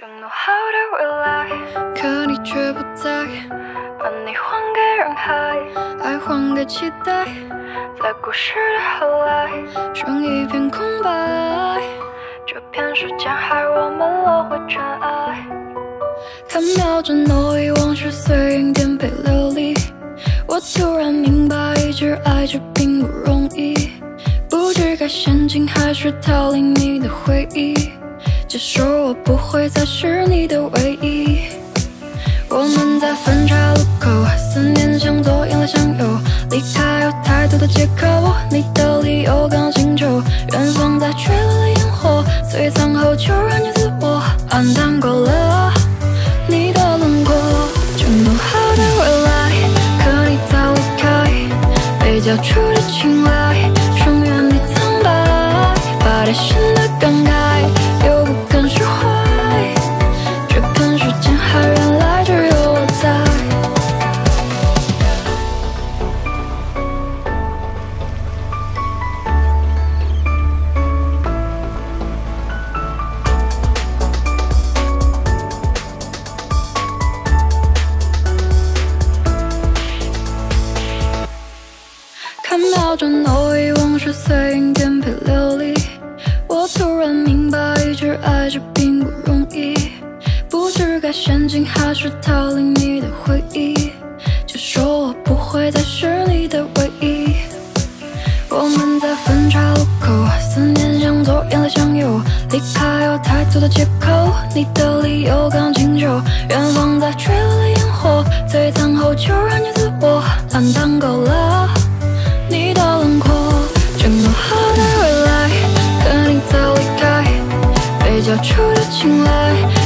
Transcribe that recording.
承诺好的未来，可你却不在，把你还给人海，爱还给期待，在故事的后来，剩一片空白。这片时间害我们落回尘埃。看秒针挪移，往事随云颠沛流离。我突然明白，一直爱着并不容易，不知该陷进还是逃离你的回忆。接受我不会再是你的唯一。我们在分岔路口，思念向左，眼泪向右，离开有太多的借口，你的理由刚清楚。远方在坠落的烟火，璀璨后就让你自我暗淡过了你的轮廓。承诺好的未来，可你早离开，被交出的青睐，剩原地苍白，把内心的感慨又不肯释怀，却看时间还原来只有我在。看秒针挪移，往事随云颠沛流离。我突然明白，一直爱着并不容易，不知该陷进还是逃离你的回忆。就说我不会再是你的唯一。我们在分岔路口，思念向左，眼泪向右，离开有太多的借口，你的理由刚清楚。远方在坠落的烟火，璀璨后就让你自我暗淡够了你的轮廓。承诺好的未来，可你早离开，被交出的青睐，